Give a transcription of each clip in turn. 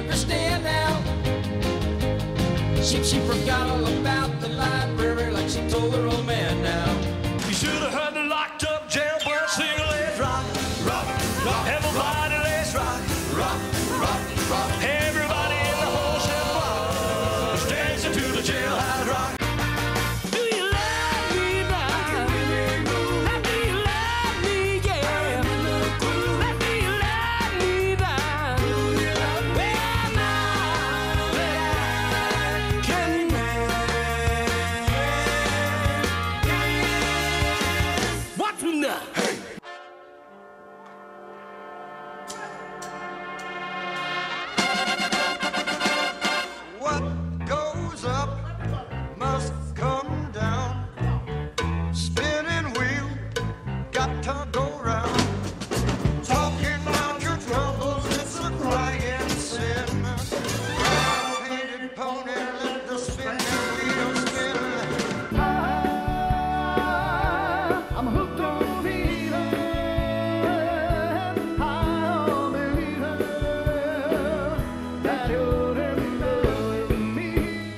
stand now. She forgot all about the library like she told her old man now. You should have heard the locked up jailbird sing, let's rock, rock, rock. Everybody, let's rock, rock, rock, rock. Everybody in the whole ship rock is dancing to the jailhouse rock. Do you love me now? Do you love me, yeah? Do you love me now? Well, now that I can watch me now. What goes up must come down. Spinning wheel, got to go round. Talking about your troubles, it's a crying sin. Brown-painted pony, let the spinning wheel spin. I'm hooked on feeling. I'm believing that you're in love with me.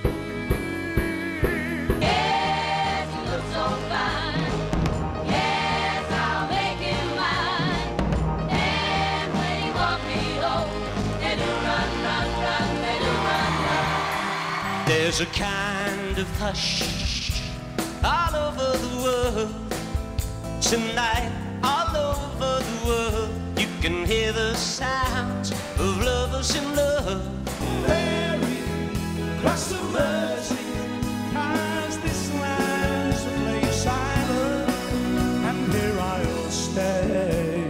Yes, you look so fine. Yes, I'll make you mine. And when you walk me home, they do run, run, run, they do run, run. There's a kind of hush all over the world tonight, all over the world. You can hear the sounds of lovers in love. Mary, cross the mercy, as this land's a place silent, and here I'll stay.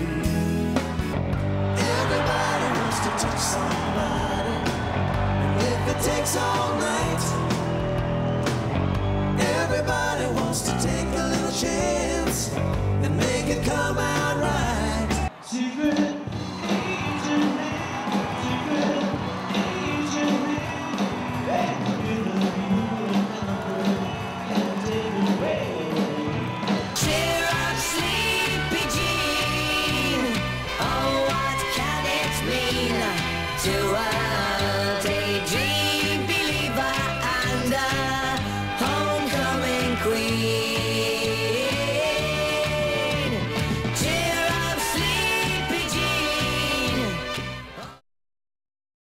Everybody wants to touch somebody, and if it takes all night, everybody wants to take a little chance and make it come out right. Secret agent, secret agent, Cheer up, sleepy Jean. Oh, what can it mean to us?